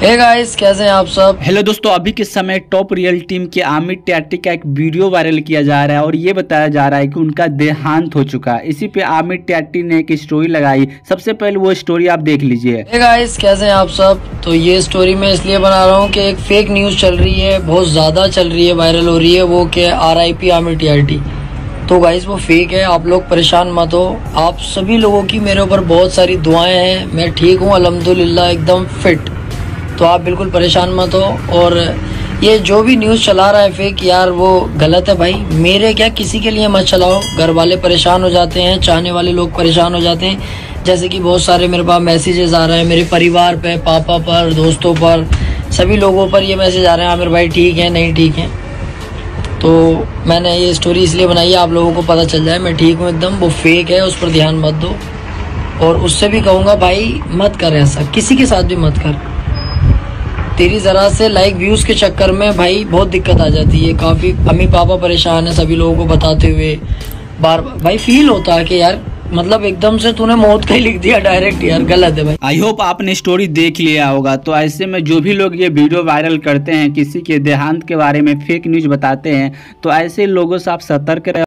Hey guys, कैसे हैं आप सब। हेलो दोस्तों, अभी के समय टॉप रियल टीम के आमिर टैटी का एक वीडियो वायरल किया जा रहा है और ये बताया जा रहा है कि उनका देहांत हो चुका है। इसी पे आमिर टैटी ने एक स्टोरी लगाई। सबसे पहले वो स्टोरी आप देख लीजिए। हे गाइस, कैसे हैं आप सब। तो ये स्टोरी मैं इसलिए बना रहा हूँ कि एक फेक न्यूज चल रही है, बहुत ज्यादा चल रही है, वायरल हो रही है, वो कि RIP आमिर टैटी। तो गाइस वो फेक है, आप लोग परेशान मत हो। आप सभी लोगों की मेरे ऊपर बहुत सारी दुआएं हैं, मैं ठीक हूँ अल्हम्दुलिल्लाह, एकदम फिट। तो आप बिल्कुल परेशान मत हो। और ये जो भी न्यूज़ चला रहा है फेक, यार वो गलत है भाई। मेरे क्या, किसी के लिए मत चलाओ। घर वाले परेशान हो जाते हैं, चाहने वाले लोग परेशान हो जाते हैं। जैसे कि बहुत सारे मेरे पास मैसेजेस आ रहे हैं, मेरे परिवार पे, पापा पर, दोस्तों पर, सभी लोगों पर ये मैसेज आ रहे हैं, आमिर भाई ठीक है नहीं ठीक है। तो मैंने ये स्टोरी इसलिए बनाई है, आप लोगों को पता चल जाए मैं ठीक हूँ एकदम। वो फेक है, उस पर ध्यान मत दो। और उससे भी कहूँगा भाई मत कर ऐसा, किसी के साथ भी मत कर। तेरी जरा से लाइक व्यूज के चक्कर में भाई बहुत दिक्कत आ जाती है। काफी मम्मी पापा परेशान है, सभी लोगों को बताते हुए बार बार भाई फील होता है कि यार मतलब एकदम से तूने मौत का ही लिख दिया डायरेक्ट, यार गलत है भाई। आई होप आपने स्टोरी देख लिया होगा। तो ऐसे में जो भी लोग ये वीडियो वायरल करते हैं, किसी के देहांत के बारे में फेक न्यूज बताते हैं, तो ऐसे लोगों से आप सतर्क रहे।